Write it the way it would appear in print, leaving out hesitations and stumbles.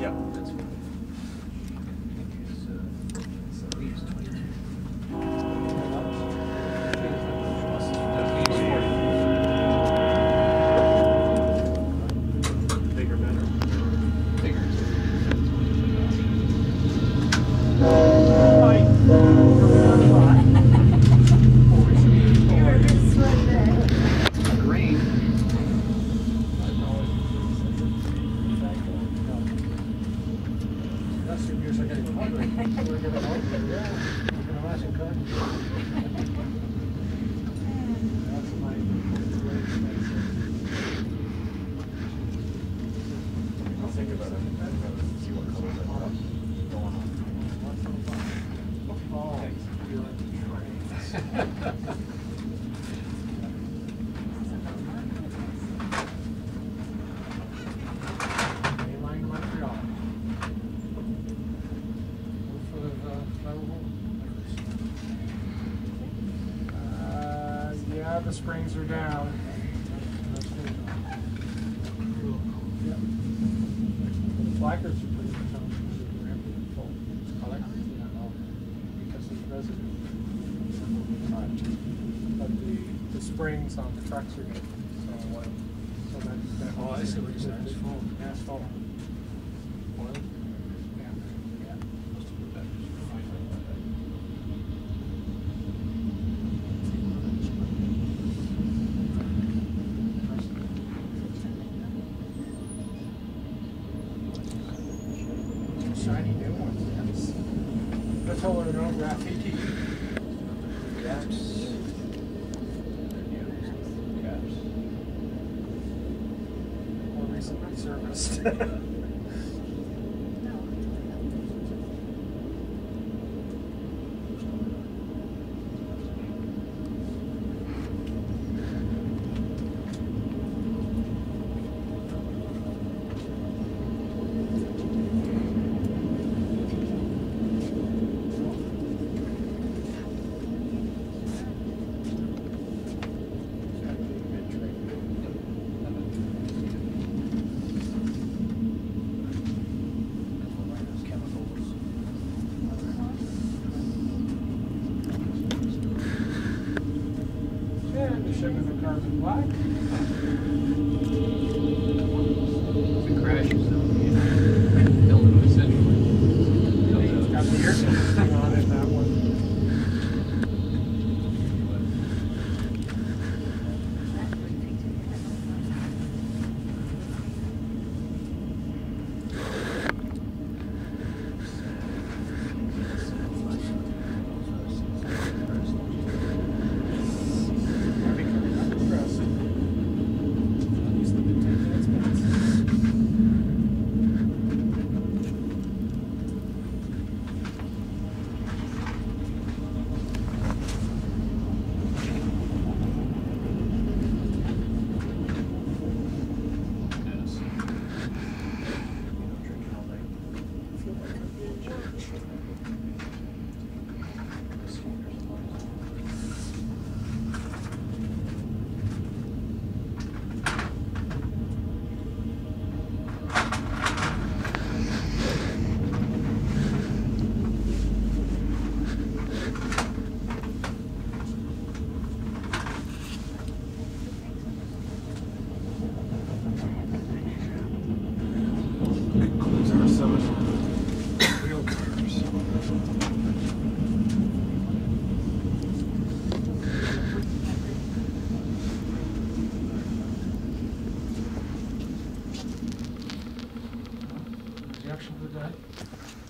Yeah, that's fine. We use 22. Bigger, better. Bigger. Green. That's your views are getting hungry. We're gonna watch it cook. That's my I'll think about it. See what colors I want. Going on. Oh, you like to Mainline to Montreal. Yeah, the springs are down. Yep. The placards are pretty much on full color. Because it's resident. But the springs on the trucks are good. So that Oh, I see what you're saying. It's full. Yeah, it's full. Oil? Yeah. Yeah. Must have been better. Shiny new ones, yes. Let's hold it on graffiti. Caps. Caps. More recently serviced. And the ship in the carbon black. If it crashes, they'll lose it anyway. It's got the air conditioning on it, that one. Reaction for that?